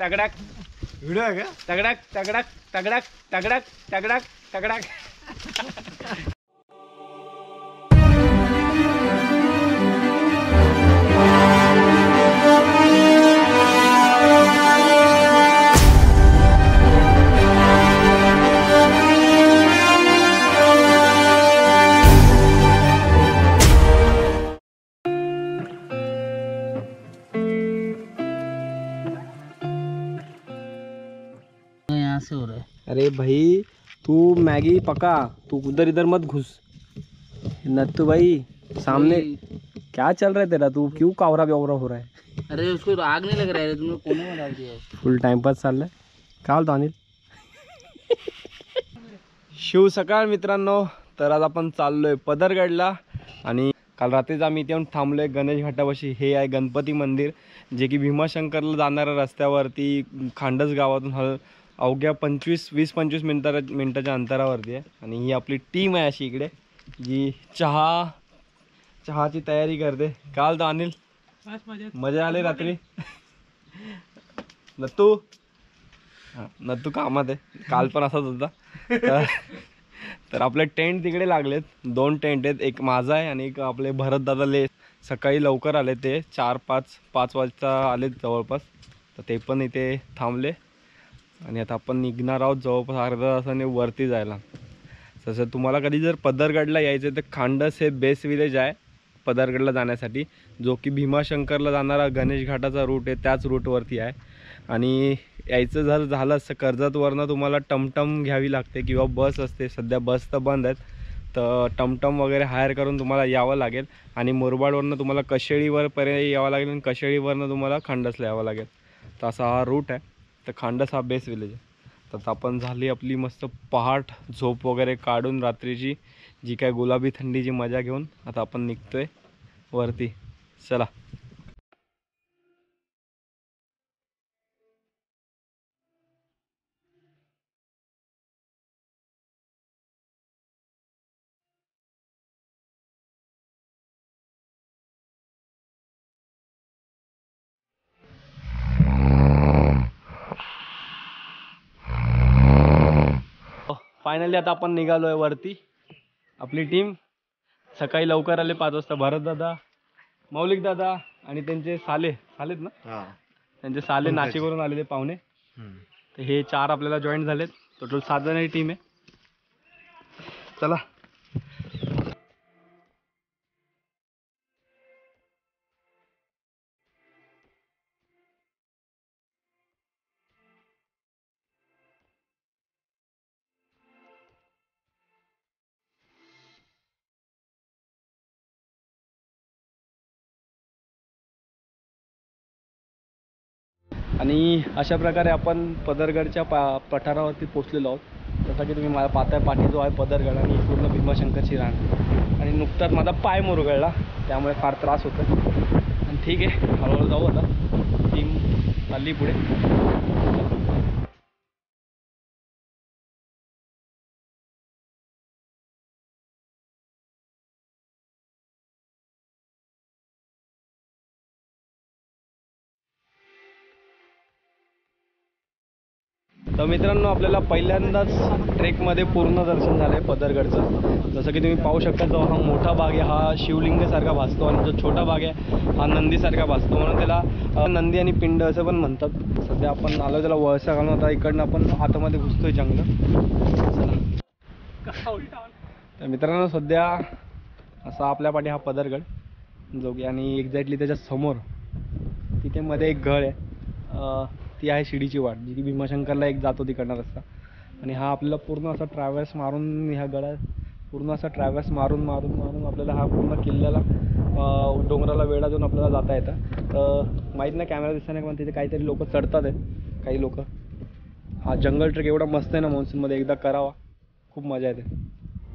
तगड़क video आहे का? तगड़क तगड़क तगड़क तगड़क तगड़क तगड़क। यहाँ से हो रहा है। अरे भाई तू मैगी पका, तू उधर इधर मत घुस। नत्थू भाई सामने क्या चल रहा है तेरा? तू क्यों कावरा बेवरा हो रहा है? अरे उसको आग नहीं लग रहा है, तुमने कोने में डाल दिया है। फुल टाइमपास चाललाय। काय बोलतो अनिल? शिव सकाळ मित्रांनो, तर आज आपण चाललोय पदरगडला आणि काल रात्रीच आम्ही इथे येऊन थांबलोय गणेश घाटापाशी। हे आहे गणपती मंदिर जे की भीमाशंकरला जाणाऱ्या रस्त्यावरती खांडस गावातून अवघ्या 20-25 मिनिटाच्या अंतरावरती आहे। आणि ही आपली टीम आहे अशी इकडे जी चहाची तयारी करते। काल तो अनिल मजा आली रात्री? नत्तू नत्तू कामात आहे, काल पण असाच होता। तर आपले टेंट तिकडे लागलेत, 2 टेंट आहेत, एक माझा आहे आणि एक आपले भरत दादाले सकाळी लवकर आले, ते 4-5 वाजता आलेत जवळपास, तर ते पण इथे थांबले आणि आता आपण निघणार आहोत जवळपास अर्धा तासाने वरती जायला। तसं तुम्हाला कधी जर पदरगडला यायचं तर खांडस हे बेस्ट विलेज आहे पदरगडला जाण्यासाठी, जो की भीमाशंकरला जाणारा गणेश घाटाचा रूट आहे त्याच रूटवरती आहे। आणि यायचं जर झालं असं कर्जतवरनं तुम्हाला टमटम घ्यावी लागते किंवा बस असते, सध्या बस तर बंद आहेत, तर टमटम वगैरे हायर करून तुम्हाला यावं लागेल। आणि मुरबाडवरनं तुम्हाला कशेळीवरपर्यंत यावं लागेल आणि कशेळीवरनं तुम्हाला खांडसला यावं लागेल। तर असा हा रूट आहे। तर खांडस हा बेस्ट विलेज आहे। तर आपण झाली आपली मस्त पहाट झोप वगैरे काढून रात्रीची जी काय गुलाबी थंडीची मजा घेऊन आता आपण निघतोय वरती। चला। फायनली आता आपण निघालोय वरती। आपली टीम सकाळी लवकर आले 5 वाजता, भरत दादा, मौलिक दादा आणि त्यांचे सालेत ना, त्यांचे साले नाशिकवरून आलेले पाहुणे। तर हे 4 आपल्याला जॉईन झालेत, टोटल 7 जणांची टीम आहे। चला। आणि अशा प्रकारे आपण पदरगडच्या पठारावरती पोचलेलो आहोत। जसं की तुम्ही मला पाहताय पाठी जो आहे पदरगड आणि पूर्ण भीमाशंकरची रान, आणि नुकताच माझा पाय मुरगळला त्यामुळे फार त्रास होतो। आणि ठीक आहे, हळूहळू जाऊ आता, टीम चालली पुढे। तर मित्रांनो, आपल्याला पहिल्यांदाच ट्रेकमध्ये पूर्ण दर्शन झालं आहे पदरगडचं। जसं की तुम्ही पाहू शकता, जो हा मोठा भाग आहे हा शिवलिंगासारखा भासतो आणि जो छोटा भाग आहे हा नंदीसारखा भासतो, म्हणून त्याला नंदी आणि पिंड असं पण म्हणतात। सध्या आपण आलो त्याला वळसा घालून आता इकडनं आपण आतमध्ये घुसतोय जंगल। तर मित्रांनो, सध्या असा आपल्या पाठी हा पदरगड जो की, आणि एक्झॅक्टली त्याच्या समोर तिथे मध्ये एक घळ आहे, ती आहे शिडीची वाट जी की भीमाशंकरला एक जातो तिकडनं रस्ता। आणि हा आपल्याला पूर्ण असा ट्रॅव्हल्स मारून ह्या गडात पूर्ण असा ट्रॅव्हल्स मारून आपल्याला हा पूर्ण किल्ल्याला डोंगराला वेढा देऊन आपल्याला जाता येतं। तर माहीत नाही कॅमेरा दिसत नाही, पण तिथे काहीतरी लोक चढतात आहेत, काही लोक। हा जंगल ट्रेक एवढा मस्त आहे ना, मान्सूनमध्ये एकदा करावा, खूप मजा येते।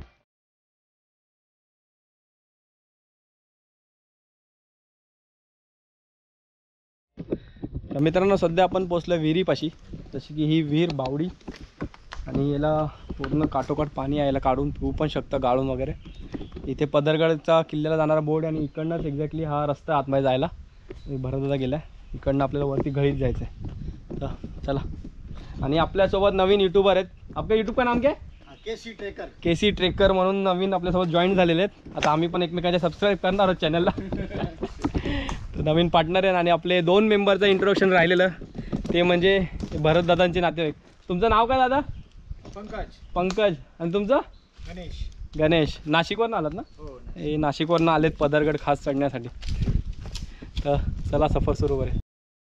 तर मित्रांनो, सध्या आपण पोचलो विहिरीपाशी, जशी की ही विहीर बावडी, आणि याला पूर्ण काठोकाठ पाणी आहे, याला काढून पिऊ पण शकता गाळून वगैरे। इथे पदरगडचा किल्ल्याला जाणारा बोर्ड, आणि इकडनंच एक्झॅक्टली हा रस्ता आतमध्ये जायला भरत गेला आहे। इकडनं आपल्याला वरती घळीत जायचं आहे। तर चला. आणि आपल्यासोबत नवीन यूट्यूबर आहेत. आपल्या यूट्यूब का नाम काय? केसी ट्रेकर म्हणून नवीन आपल्यासोबत जॉईन झालेले आहेत. आता आम्ही पण एकमेकांच्या सबस्क्राईब करणार आहोत चॅनलला. तर नवीन पार्टनर आहे. आणि आपले 2 मेंबरचं इंट्रोडक्शन राहिलेलं ते म्हणजे भरतदादांचे नातेवाईक. तुमचं नाव काय दादा? पंकज. आणि तुमचं? गणेश. नाशिकवरून आलात ना? हे नाशिकवरून आलेत पदरगड खास चढण्यासाठी. तर चला सफर सुरू करूया.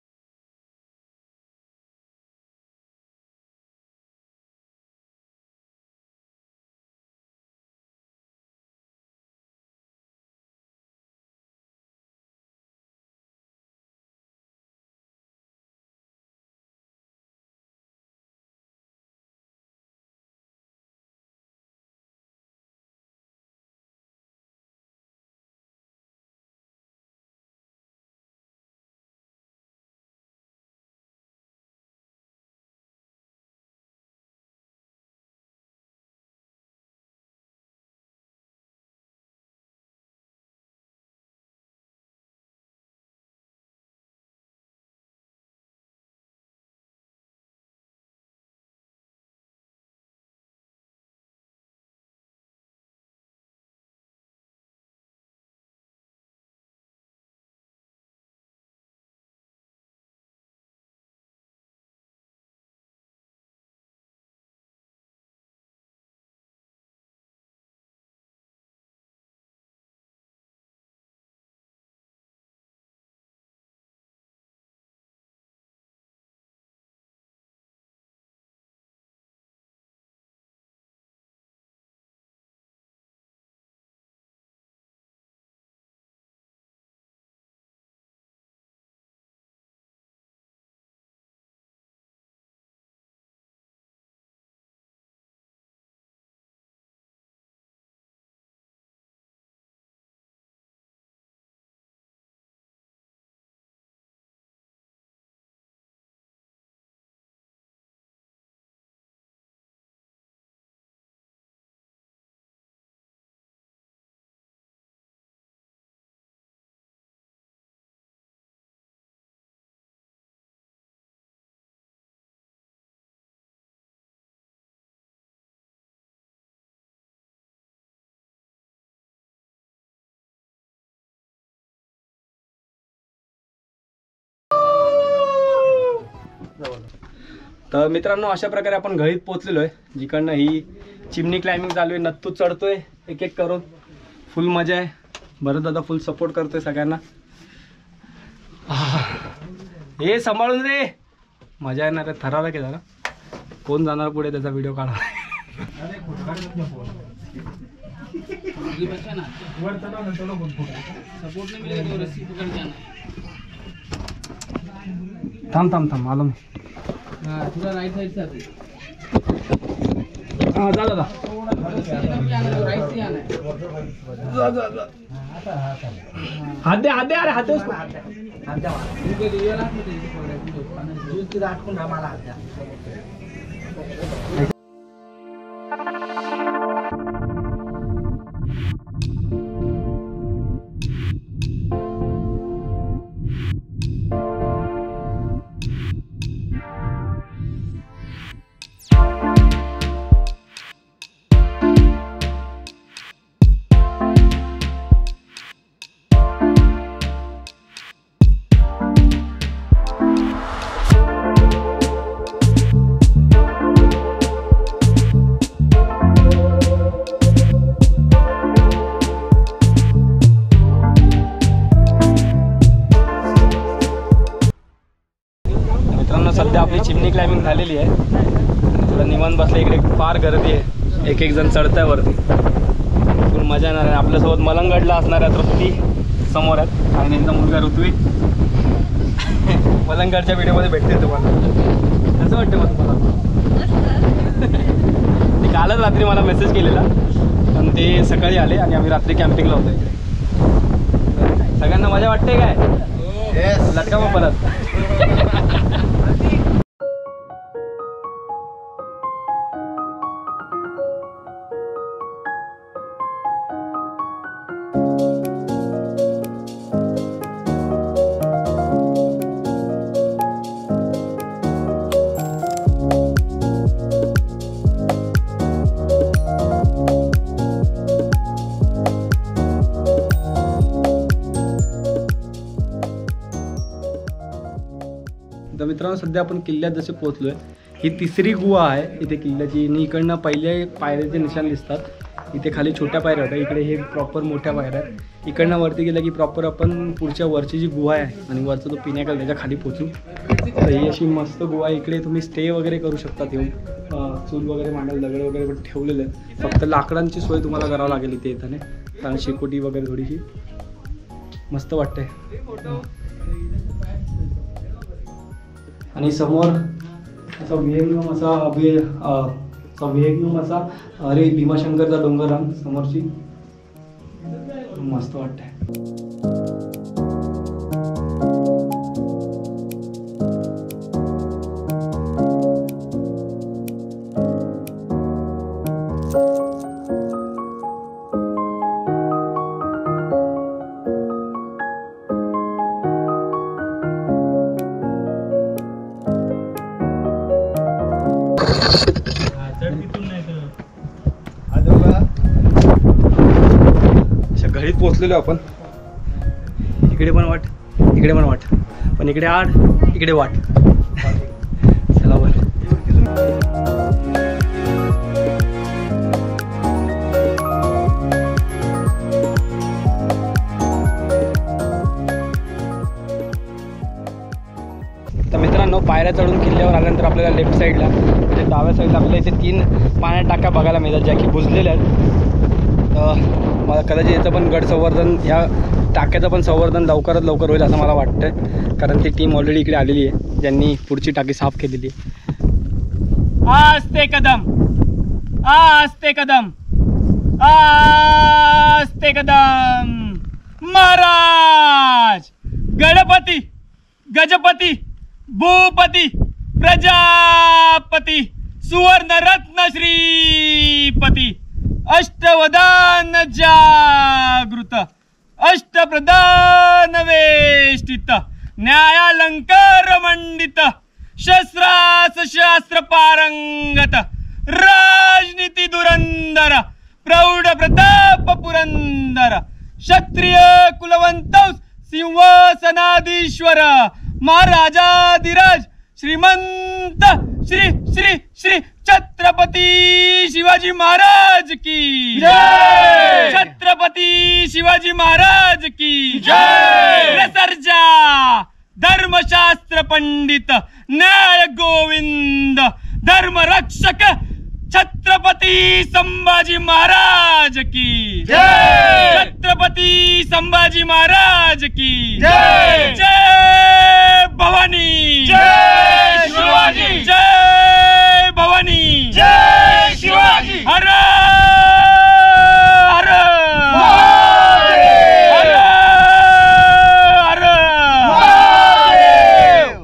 तर मित्रांनो अशा प्रकारे आपण घळीत पोहोचलेलो आहे. जिकडनं ही चिमणी क्लाइम्बिंग चालू आहे. नत्तू चढतोय एक एक करून. फुल मजा आहे. भरत दादा फुल सपोर्ट करतोय सगळ्यांना. हे सांभाळून रे. मजा येणार आहे. ठरावा की जरा कोण जाणार पुढे त्याचा व्हिडिओ काढा. थांब थांब थांब आलो मी. तुला राईट साइड साठी हां जा दादा. हात दे हात दे. अरे हात दे. सध्या आपली चिमणी क्लाइम्बिंग झालेली आहे. थोडं निवांत बसलं. इकडे फार गर्दी आहे. एक एक जण चढत आहे वरती. फुल मजा येणार आहे. आपल्यासोबत मलंगडला असणाऱ्या तृप्ती समोर आहेत आणि त्यांचा मुलगा ऋत्विक. मलंगडच्या व्हिडिओमध्ये भेटते तुम्हाला. कसं वाटतं मग तुम्हाला? ते कालच रात्री मला मेसेज केलेला पण ते सकाळी आले आणि आम्ही रात्री कॅम्पिंगला होतो इकडे. सगळ्यांना मजा वाटते काय? लटका मग परत. मित्रांनो सध्या आपण किल्ल्यात जसे पोहोचलो आहे, ही तिसरी गुहा आहे इथे किल्ल्याची. आणि इकडनं पहिले पायऱ्याचे निशाण दिसतात. इथे खाली छोट्या पायऱ्या होत्या, इकडे हे प्रॉपर मोठ्या पायऱ्या आहेत. इकडनं वरती गेलं की प्रॉपर आपण पुढच्या वरची जी गुहा आहे आणि वरचा तो पिण्याकल त्याच्या खाली पोचू. तर ही अशी मस्त गुहा आहे. इकडे तुम्ही स्टे वगैरे करू शकतात येऊन. चूल वगैरे मांडायला दगड वगैरे पण ठेवलेले आहेत. फक्त लाकडांची सोय तुम्हाला करावं लागेल इथे येताना, कारण शेकोटी वगैरे थोडीशी मस्त वाटते. आणि समोर असा विहंगम असा अरे भीमाशंकरचा डोंगररांग समोरची मस्त वाटते. घडीत पोचलेलो आपण. इकडे पण वाट, इकडे पण वाट, पण इकडे आड, इकडे वाट. चला वर. तर मित्रांनो पायऱ्या चढून किल्ल्यावर आल्यानंतर आपल्याला लेफ्ट साईडला म्हणजे डाव्या साईडला आपल्याला इथे 3 पाण्यात टाक्या बघायला मिळतात, ज्या की बुजलेल्या आहेत. मला कदाचित याचं पण गड संवर्धन, या टाक्याचं पण संवर्धन लवकरात लवकर होईल असं मला वाटतं, कारण ती टीम ऑलरेडी इकडे आलेली आहे ज्यांनी पुढची टाकी साफ केलेली आहे. आस्ते कदम, आस्ते कदम, आस्ते कदम. महाराज गणपती गजपती भूपती प्रजापती सुवर्णरत्न श्रीपती अष्टवदान जागृत अष्टप्रधान वेष्टित न्यायालंकार मंडित शस्त्रास शास्त्र पारंगत राजनीती धुरंधर प्रौढ प्रताप पुरंदर क्षत्रिय कुलवंत सिंहासनाधीश्वर महाराजाधिराज श्रीमंत श्री श्री श्री छत्रपती शिवाजी महाराज की जय. छत्रपती शिवाजी महाराज की जय. सर्जा धर्मशास्त्र पंडित न्याय गोविंद धर्म रक्षक छत्रपती संभाजी महाराज की जय. छत्रपती संभाजी महाराज की जय. जय भवानी, जय शिवाजी, जय भवानी, जय शिवाजी. हर हर महादेव, हर हर महादेव.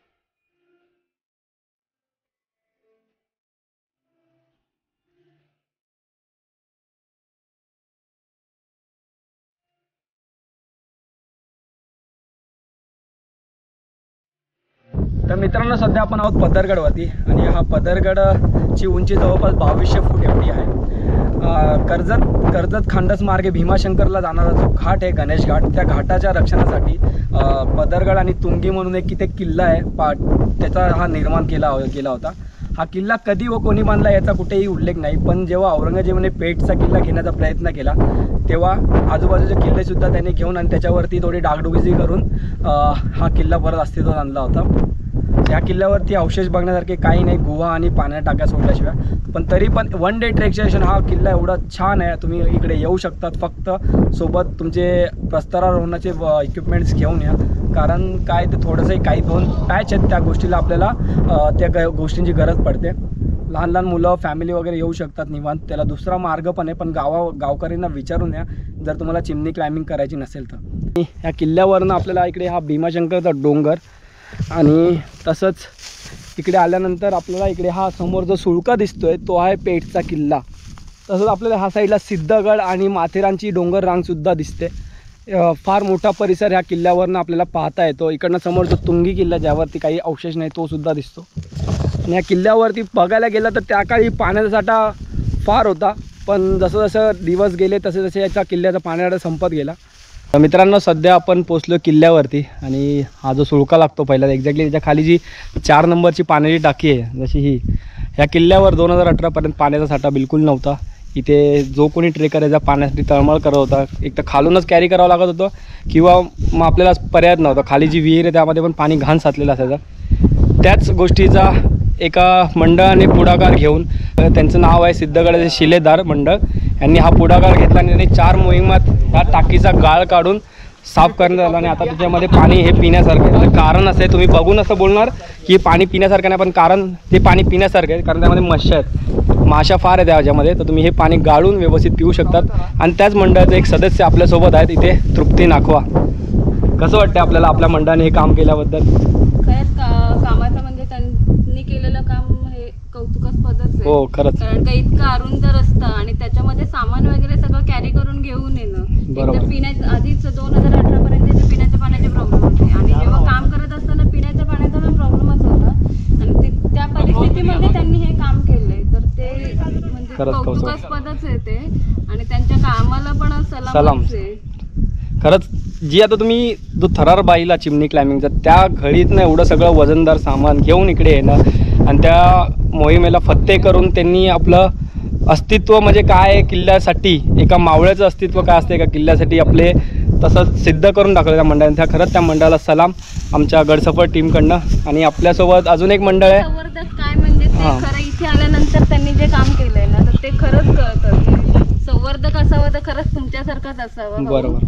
तर मित्रांनो सध्या आपण आहोत पदरगडवरती आणि हा पदरगडची उंची जवळपास 2200 फूट एवढी आहे. कर्जत खांडस मार्गे भीमाशंकरला जाणारा जो घाट आहे गणेश घाट, त्या घाटाच्या रक्षणासाठी पदरगड आणि तुंगी म्हणून एक इथे किल्ला आहे त्याचा हा निर्माण केला होता. हा किल्ला कधी व कोणी बांधला याचा कुठेही उल्लेख नाही, पण जेव्हा औरंगजेबाने पेठचा किल्ला घेण्याचा प्रयत्न केला तेव्हा आजूबाजूचे किल्लेसुद्धा त्यांनी घेऊन आणि त्याच्यावरती थोडी डागडुगी करून हा किल्ला परत अस्तित्वात आणला होता. या किल्ल्यावरती अवशेष बघण्यासारखे काही नाही, गुहा आणि पाण्यात टाक्या सोडल्याशिवाय. पण तरी पण 1 डे ट्रेक स्टेशन हा किल्ला एवढा छान आहे, तुम्ही इकडे येऊ शकतात. फक्त सोबत तुमचे प्रस्तरारोहणाचे इक्विपमेंट्स घेऊन या, कारण काय ते थोडंसं काही 2 पॅच आहेत त्या गोष्टीला आपल्याला त्या गोष्टींची गरज पडते. लहान लहान मुलं फॅमिली वगैरे येऊ शकतात निवांत. त्याला दुसरा मार्ग पण आहे, पण गावकऱ्यांना विचारून या जर तुम्हाला चिमणी क्लाइम्बिंग करायची नसेल तर. या किल्ल्यावरनं आपल्याला इकडे हा भीमाशंकरचा डोंगर आणि तसंच इकडे आल्यानंतर आपल्याला इकडे हा समोर जो सुळका दिसतोय तो आहे पेठचा किल्ला. तसंच आपल्याला हा साईडला सिद्धगड आणि माथेरानची डोंगर रांगसुद्धा दिसते. फार मोठा परिसर ह्या किल्ल्यावरनं आपल्याला पाहता येतो. इकडनं समोर जो तुंगी किल्ला ज्यावरती काही अवशेष नाही तो सुद्धा दिसतो. आणि या किल्ल्यावरती बघायला गेलं तर त्या काळी पाण्याचा साठा फार होता, पण जसं जसं दिवस गेले तसे तसे याचा किल्ल्याचा पाण्याचा संपत गेला. तर मित्रांनो सध्या आपण पोचलो किल्ल्यावरती आणि हा जो सुळका लागतो पहिला एक्झॅक्टली त्याच्या खाली जी 4 नंबरची पाण्याची टाकी आहे जशी ही, ह्या किल्ल्यावर 2018पर्यंत पाण्याचा साठा बिलकुल नव्हता. इथे जो कोणी ट्रेकर याचा पाण्यासाठी तळमळ करत होता, एक तर खालूनच कॅरी करावं लागत होतं किंवा मग आपल्याला पर्याय नव्हता. खाली जी विहीर आहे त्यामध्ये पण पाणी घाण साचलेलं असायचं. त्याच गोष्टीचा एका मंडळाने पुढाकार घेऊन, त्यांचं नाव आहे सिद्धगडाचे शिलेदार मंडळ, यांनी हा पुढाकार घेतला आणि त्यांनी 4 मोहिमात ह्या टाकीचा गाळ काढून साफ करण्यात आला आणि आता त्याच्यामध्ये पाणी हे पिण्यासारखं आहे. कारण असं आहे, तुम्ही बघून असं बोलणार की पाणी पिण्यासारखं नाही, पण कारण ते पाणी पिण्यासारखं आहे कारण त्यामध्ये मत्स्य आहेत, माशा फार आहेत त्याच्यामध्ये. तर तुम्ही हे पाणी गाळून व्यवस्थित पिऊ शकतात. आणि त्याच मंडळाचे एक सदस्य आपल्यासोबत आहेत इथे, तृप्ती नाखवा. कसं वाटतं आपल्याला आपल्या मंडळाने हे काम केल्याबद्दल? खरंच कामाचं म्हणजे त्यांनी केलेलं काम हे कौतुकास्पदच आहे. हो खरंच. कारण का इतकं अरुंद रस्ता आणि त्याच्यामध्ये सामान वगैरे सगळं कॅरी करून घेऊन येणं. बरोबर. पिण्याचं आधीच 2018 पर्यंत पिण्याच्या पाण्याचे प्रॉब्लेम होते आणि जेव्हा काम करत असताना पिण्याच्या पाण्याचा पण प्रॉब्लेमच होता आणि त्या परिस्थितीमध्ये त्यांनी हे काम केलंय. तर ते म्हणजे कौतुकास्पदच आहे ते आणि त्यांच्या कामाला पण सलाम आहे. खरंच जी आता तुम्ही जो थरार बाईला चिमणी क्लाइम्बिंगचा त्या घडीतनं एवढं सगळं वजनदार सामान घेऊन इकडे येणं आणि त्या मोहिमेला फत्ते करून त्यांनी आपलं अस्तित्व म्हणजे काय किल्ल्यासाठी, एका मावळ्याचं अस्तित्व काय असतं एका किल्ल्यासाठी आपले तसंच सिद्ध करून टाकलं त्या मंडळाने. त्या खरंच त्या मंडळाला सलाम आमच्या गडसफर टीमकडनं. आणि आपल्यासोबत अजून एक मंडळ आहे. संवर्धक काय म्हणजे ते खरं इथे आल्यानंतर त्यांनी जे काम केलंय ना तर ते खरंच कळतं की संवर्धक असावं तर खरंच तुमच्यासारखंच असावं.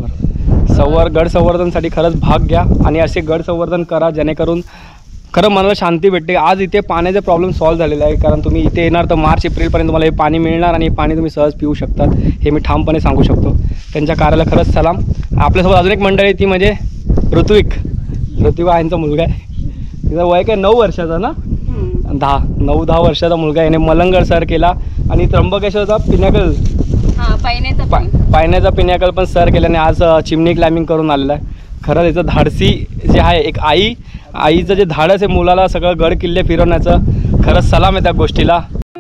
बरोबर. गड संवर्धनसाठी खरंच भाग घ्या आणि असे गड संवर्धन करा जेणेकरून खरं मनाला शांती भेटते. आज इथे पाण्याचा प्रॉब्लेम सॉल्व्ह झालेला आहे कारण तुम्ही इथे येणार तर मार्च एप्रिलपर्यंत तुम्हाला हे पाणी मिळणार आणि हे पाणी तुम्ही सहज पिऊ शकतात, हे मी ठामपणे सांगू शकतो. त्यांच्या कार्याला खरंच सलाम. आपल्यासोबत अजून एक मंडळ आहे ती म्हणजे ऋत्विक यांचा मुलगा आहे. तिचं वय काय 9 वर्षाचा ना, 9-10 वर्षाचा मुलगा आहे. याने मलंगड सर केला आणि त्र्यंबकेश्वरचा पिनॅकल पायण्याचा पिनॅकल पण सर केल्याने आज चिमणी क्लाइम्बिंग करून आलेला आहे. खरंच याचं धाडसी जे आहे, एक आईचं जे धाडस आहे मुलाला सगळं गड किल्ले फिरवण्याचं, खरंच सलाम आहे त्या गोष्टीला.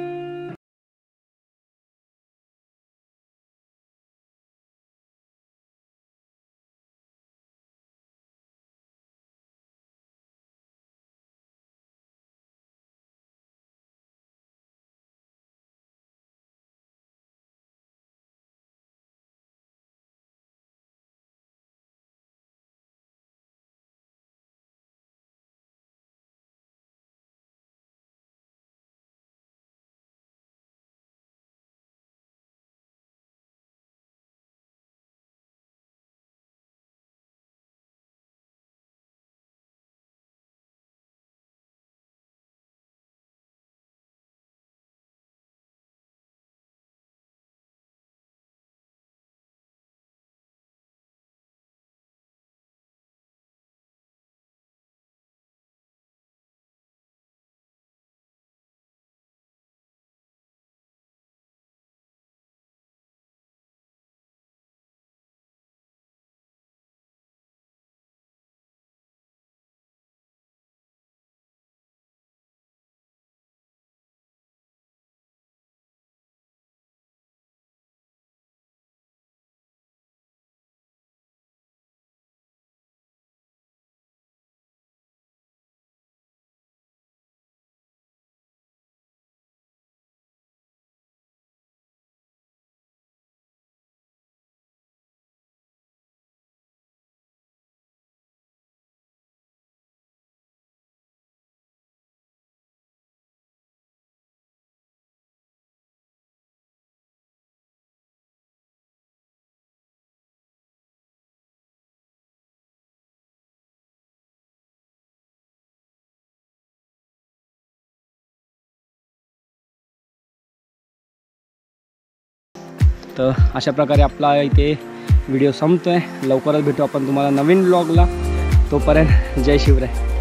तर अशा प्रकारे आपला इथे व्हिडिओ संपतो आहे. लवकरच भेटू आपण तुम्हाला नवीन ब्लॉगला. तोपर्यंत जय शिवराय.